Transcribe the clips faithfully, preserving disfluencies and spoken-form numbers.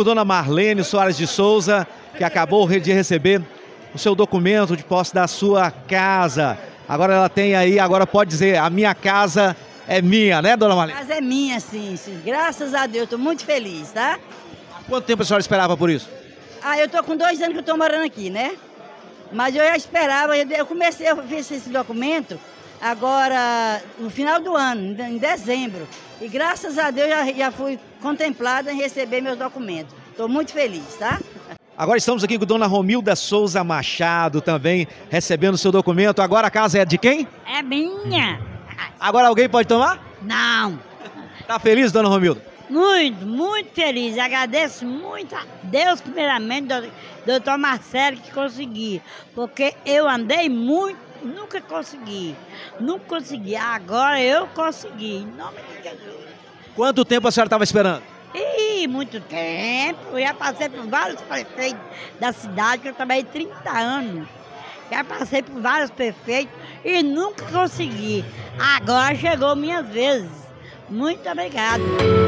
dona Marlene Soares de Souza, que acabou de receber o seu documento de posse da sua casa. Agora ela tem aí, agora pode dizer, a minha casa é minha, né, dona Marlene? A casa é minha, sim, sim. Graças a Deus, estou muito feliz, tá? Há quanto tempo a senhora esperava por isso? Ah, eu tô com dois anos que eu tô morando aqui, né? Mas eu já esperava, eu comecei a fazer esse documento agora no final do ano, em dezembro. E graças a Deus já, já fui contemplada em receber meus documentos. Estou muito feliz, tá? Agora estamos aqui com dona Romilda Souza Machado também, recebendo seu documento. Agora a casa é de quem? É minha. Agora alguém pode tomar? Não. Tá feliz, dona Romilda? Muito, muito feliz. Agradeço muito a Deus, primeiramente, doutor Marcelo, que consegui. Porque eu andei muito, nunca consegui. Nunca consegui. Agora eu consegui. Em nome de Jesus. Quanto tempo a senhora estava esperando? Ih, muito tempo. Eu já passei por vários prefeitos da cidade, que eu trabalhei trinta anos. Já passei por vários prefeitos e nunca consegui. Agora chegou minhas vezes. Muito obrigado.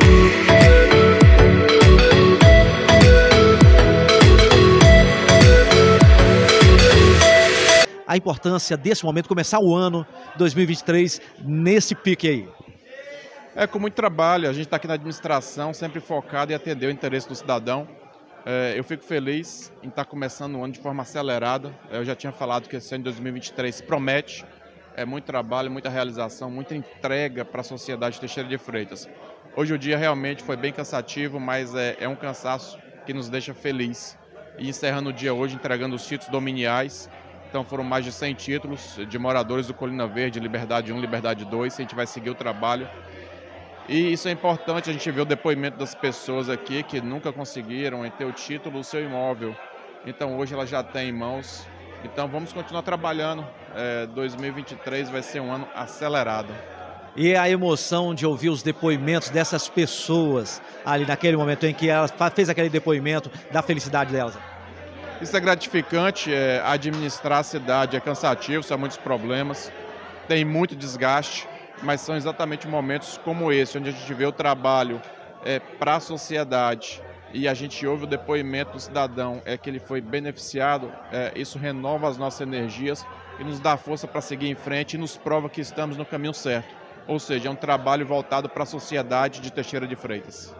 A importância desse momento, começar o ano dois mil e vinte e três nesse pique aí. É com muito trabalho, a gente está aqui na administração, sempre focado em atender o interesse do cidadão. É, eu fico feliz em estar começando o ano de forma acelerada. Eu já tinha falado que esse ano de dois mil e vinte e três promete. É muito trabalho, muita realização, muita entrega para a sociedade de Teixeira de Freitas. Hoje o dia realmente foi bem cansativo, mas é, é um cansaço que nos deixa feliz. E encerrando o dia hoje, entregando os títulos dominiais. Então foram mais de cem títulos de moradores do Colina Verde, Liberdade um, Liberdade dois. A gente vai seguir o trabalho. E isso é importante, a gente vê o depoimento das pessoas aqui que nunca conseguiram ter o título do seu imóvel. Então hoje ela já tem em mãos. Então vamos continuar trabalhando. É, dois mil e vinte e três vai ser um ano acelerado. E a emoção de ouvir os depoimentos dessas pessoas ali naquele momento em que ela fez aquele depoimento, da felicidade delas. Isso é gratificante, é, administrar a cidade é cansativo, são muitos problemas, tem muito desgaste, mas são exatamente momentos como esse, onde a gente vê o trabalho é, para a sociedade e a gente ouve o depoimento do cidadão, é que ele foi beneficiado, é, isso renova as nossas energias e nos dá força para seguir em frente e nos prova que estamos no caminho certo. Ou seja, é um trabalho voltado para a sociedade de Teixeira de Freitas.